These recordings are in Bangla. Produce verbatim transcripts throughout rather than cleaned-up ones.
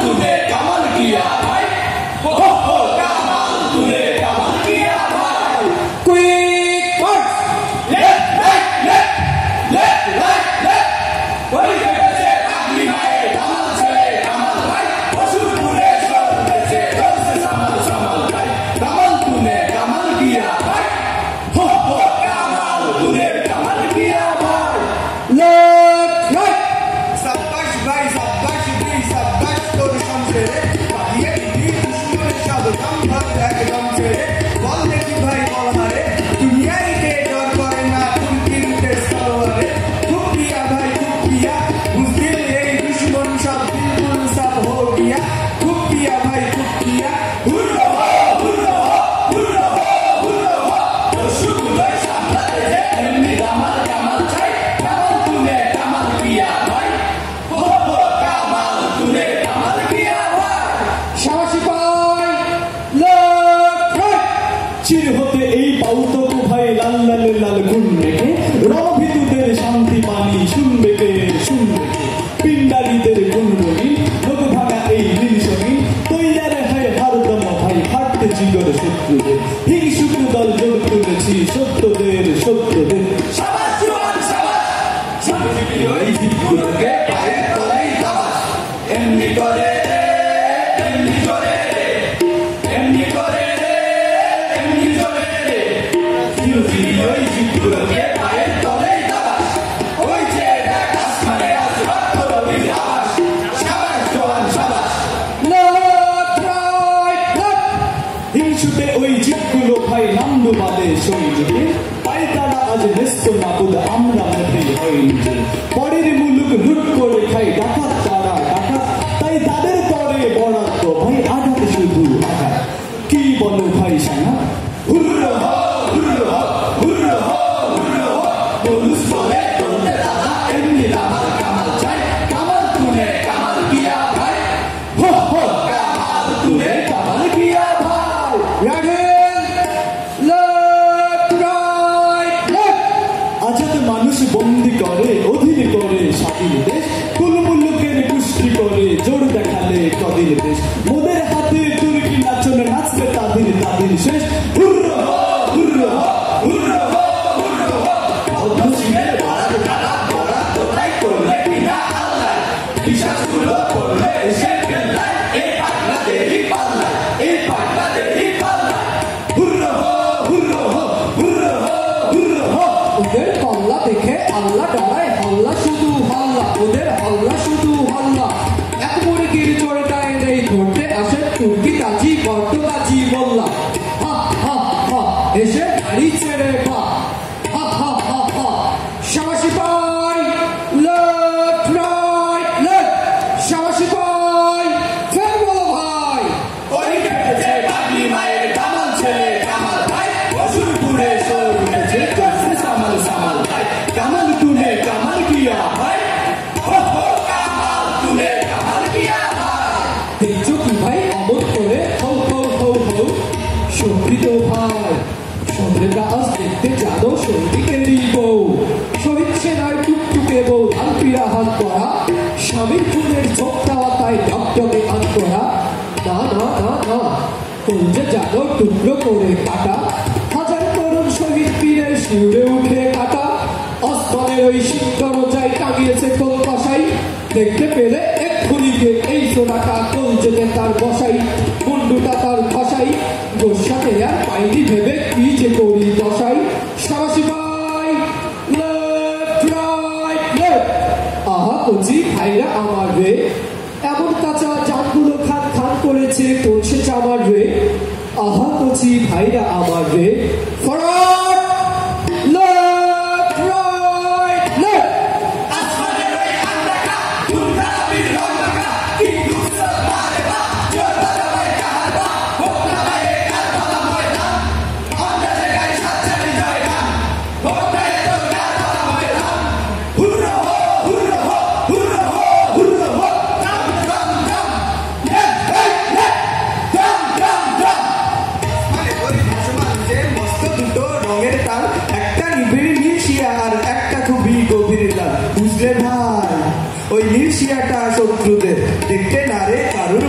तूने कमाल किया भाई, हो हो कमाल तूने कमाल किया भाई। Quick words, left right left left right left, वही कैसे अपनी माए कमाल चले कमाल भाई, पशुपुरे छोड़ से घर से संभाल संभाल भाई, कमाल तूने कमाल किया भाई, हो हो कमाल तूने कमाल किया भाई। लेफ्ट राइट, शाबाश भाई शाबाश भाई शाबाश তোর সংসারে পালিয়ে দিবি দুশ্মনের সব দাম ভাগ একদম ছেড়ে বল দেখি ভাই বল হারে দুনিয়ায় কে ডর করে না তুর্কির উঠে সরোয়ারে খুব প্রিয়া ভাই খুব প্রিয়া মুশকিল এই দুশ্মন সব বিলকুল সব হো গিয়া খুব প্রিয়া ভাই খুব প্রিয়া हुर्रा हो हुर्रा हो हुर्रा हो हुर्रा हो, पशुपुरे सामलाते थे एमनी कमाल कमाल चाय, कमाल तूने कमाल किया भाई, हो हो कमाल तूने कमाल किया भाई। সাবাসী ভাই, লেফট রাইট। চির হতে এই পাউতকু ভাই লাল লাল লাল গুণ রেখে রণভীতুদের শান্তি পানি শুনবে কে শুনবে কে, পিণ্ডারীদের গুণগুলি লোক ভাঙা এই নীলসঙ্গী তৈয়ারে হয় হারদম ভাই হাঁটতে জিগর শত্রুদের, হিংসুক দল জোর তুলেছি সত্যদের সত্যদের। शाबाश जवान शाबाश, शांति ওই জিতগুলোকে পায়ের তলায় দাবাস, এমনি করে রে এমনি করে রে এমনি করে রে এমনি করে রে, শান্তি ওই জিতগুলোকে পায়ের তলায় দাবাস, ওই যে দেখ আসমানে আজ রক্ত রবির আবাস। শাবাশ জওয়ান শাবাশ, লেফট রাইট লেফট। হিংসুটে ওই জিতগুলো ভাই নামলো বাদে সৈনিকে, পাইতারা আজ নেস্ত নাবুদ আমরা মোটেই হয়নি যে, পরের মুলুক লুট করে খাই ডাকাত তারা ডাকাত, তাই তাদের পরে বরাদ্দ ভাই আঘাত শুধু আঘাত। কি বলো ভাই সানা, हुर्रा हो हुर्रा हो हुर्रा हो हुर्रा हो, पुलिस बोले तूने दादा एमनी कमाल कमाल चाय, कमाल तूने कमाल किया भाई, हो हो कमाल तूने कमाल किया भाई। Left right left. আজাদ মানুষ বন্দি করে অধীন করে স্বাধীন দেশ, কুলমুল্লুকের পুষ্টি করে জোর দেখালে কদিন দেশ, মোদের হাতে তুর্কি নাচন নাচবে তাদের তাদের শেষ। हुर्रा हो हुर्रा हो हुर्रा हो हुर्रा हो, অধ্যুষিনের বাড়ার দ্বারা বড়া তোলাই করলে বিনা আল্লাহ, বিশ্বাসগুলো করলে এসে গেল্লায় এই পাগলা দেরি পাল্লায় এই পাগলা দেরি পাল্লায়। हुर्रा हो हुर्रा हो हुर्रा हो हुर्रा हो, ওদের পাল্লা দেখে আল্লাহ ডরায় হাল্লা শুধু হাল্লা, ওদের হাল্লা শুধু হাল্লা। এক মুরগির চোরটায় নেই ধরতে আসে তুর্কি কাজী বড্ড কাজী বললা, হা হা হা এসে গাড়ি ছেড়ে পা, হা হা হা হা। সাবাসী ভাই, লেফট রাইট লেফট। সাবাসী ভাই, ফের বলো ভাই। ওই কেটেছে পাগলি মায়ের কামাল ছেলে কামাল ভাই, পশুরপুরে সর উঠেছে করছে সামাল সামাল ভাই, কামাল তূনে কামাল কিয়া ভাই, हो हो कमाल तूने कमाल किया भाई। দেখছো কি ভাই অমত করে হৌ হৌ হৌ হৌ, শোভিত ভাই সন্ধ্যেটা আজ দেখতে জানো সৈনিকেরই বউ, শহীদ সেনার টুকটুকে বউ ধানপিরা হাত করা, স্বামীর খুনের চোখ দেওয়া তাই ডকডকে হাত করা। না না না না, কলজে জানো টুকরো করে কাটা, হাজার তরুণ শহীদ বীরের শিউরে উঠে কাটা, অস্তরের ওই সিদ্ধর যাই টাঙিয়েছে কোন কষাই, দেখতে পেলে এক্ষুনিকে এই সোনাটা কলজেতে তার বসাই, মুন্ডুটা তার খসাই, গোসাতে আর পাইনি ভেবে কি যে করি দশাই। সাবাসী ভাই, লেফট রাইট লেফট। আহা কচি ভাইরা আমার রে, এমন কাঁচা জামগুলো খান খান করেছে করছে চামার রে, আহা কচি ভাইরা আমার রে। Forward, left right left. আসমানের ওই আন্দাকা ধুমধা বীর রঙ্গকা, কিন্তু সরমারে বা জোরদার ভাই কাহার বা, হোকনা ভাই কারবালা ময়দান, আমরা জায়গায় সাতচারি জয়গান, হোকনা এ তো কারবালা ময়দান। हुर्रा हो हुर्रा हो हुर्रा हो हुर्रा हो, दम दम दम लेफ्ट राइट लेफ्ट, दम दम दम। মানে ওই ভাসমান যে মস্ত দুটো রঙের তার, একটা নিবিড় নীলশিয়া আর একটা খুবই গভীর লাল, বুঝলে ভাই? ওই নীলশিয়াটা শত্রুদের দেখতে না রে কারণ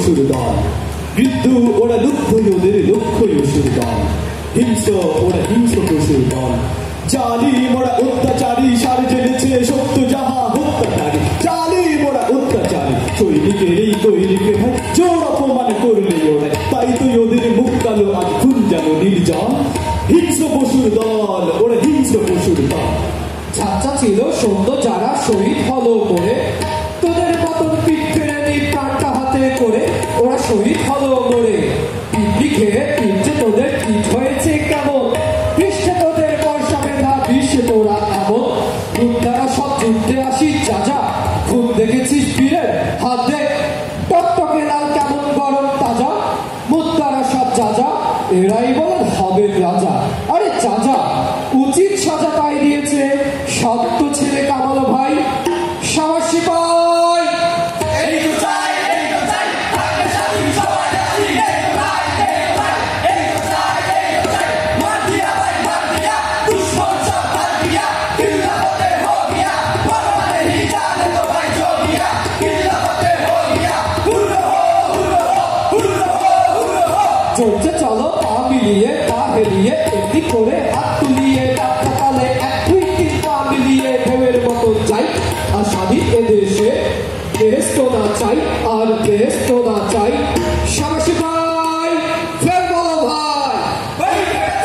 পশুর দল বৃদ্ধ ওরা লুব্ধ ওদের লক্ষ্য অসুর দল হিংস্র ওরা হিংস্র পশুর দল জালি মোরা অত্যাচারী সার জেনেছে সত্য যাহা হত্যাচারী জালি মোরা অত্যাচারী সৈনিকের এই তৈরিকে ভাই জোর অপমান করলে ওরা তাই তো ওদের মুখ কালো আজ খুন যেন নির্জন হিংস্র পশুর দল ওরা হিংস্র পশুর দল চাচা ছিল সন্ধ্য যারা শহীদ হলো করে তোদের মতন পিঠ ফেরে নি প্রাণটা হাতে করে ওরা শহীদ হলো মরে পিঠি খেয়ে পিঠে তোদের পিঠ হয়েছে কেমন পৃষ্ঠে তোদের বর্ষা মেধা বিশ্বে তোরা এমন মুদ্রারা সব যুদ্ধে আসি চাচা খুব দেখেছিস বীরের হাত দেখ টকটকে লাল কেমন গরম তাজা মুদ্রারা সব চাচা এরাই বলেন হবে রাজা আরে চাচা উচিত সাজা তাই দিয়েছে সত্য ছেলে কামাল ভাই সাহসী পাই এই তো চাই এই তো চাই থাকবে স্বাধীন সবাই আছি এই তো চাই এই তো চাই এই তো চাই এই তো চাই মার দিয়া ভাই মার দিয়া দুশ্মন সব মার দিয়া কিল্লা হতে হো গিয়া ভগবানে হি জানে তো ভাই জো গিয়া কিল্লা হতে হো গিয়া হুরো হো হুরো হো হুরো হো হুরো হো চলছে চলো পা মিলিয়ে পা হেলিয়ে এমনি করে হাত তুলিয়ে টাকা তালে এক দুই তিন পা মিলিয়ে ঢেউয়ের মতো যাই আর স্বাধীন এদেশে বেহেস্ত না চাই আর বেহেস্ত না চাই সাবাসী ভাই ফের বলো ভাই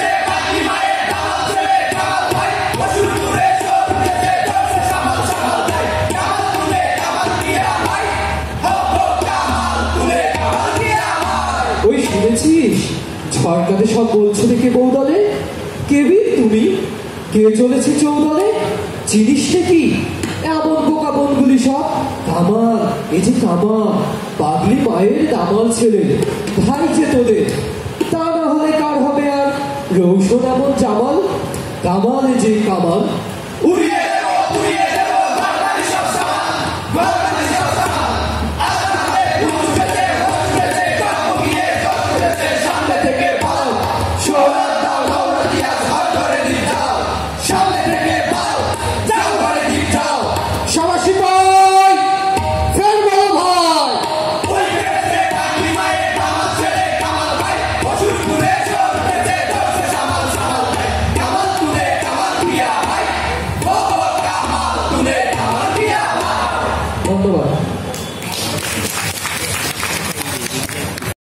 ওই শুনেছিস ঝড়কাতে সব বলছো দেখে বৌদলে কে বীর তুমি কে চলেছে চৌদলে চিনিস কি এমন বোকা বনগুলি সব কামাল এই যে কামাল পাগলি মায়ের দামাল ছেলে ভাই যে তোদের তা না হলে কার হবে আর রৌশন এমন জামাল কামাল যে কামাল উড়িয়ে উড়িয়ে